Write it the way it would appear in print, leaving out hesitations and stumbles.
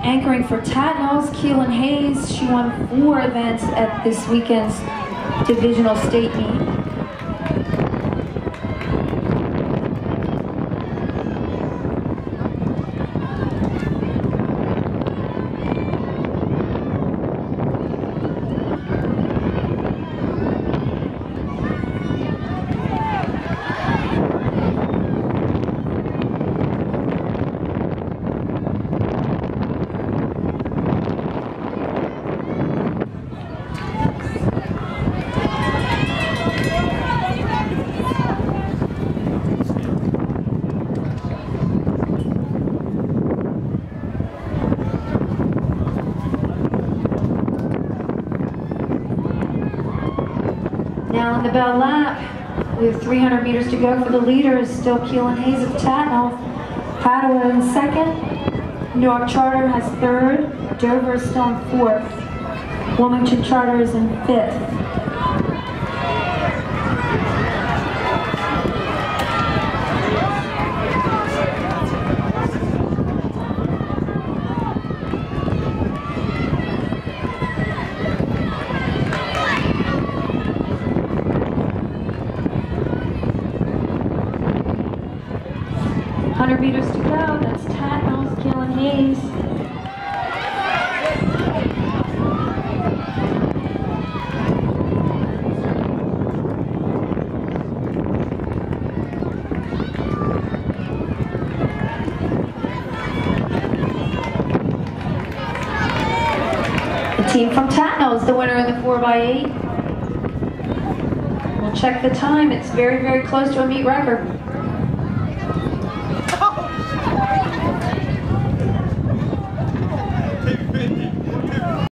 Anchoring for Tatnall's Keelan Hayes. She won 4 events at this weekend's divisional state meet. Now in the bell lap, we have 300 meters to go for the leaders. Still Keelan Hayes of Tatnall. Padua in second. New York Charter has third. Dover is still in fourth. Wilmington Charter is in fifth. Meters to go. That's Tatnall's Keelan Hayes. The team from Tatnall is the winner in the 4x8. We'll check the time. It's very, very close to a meet record.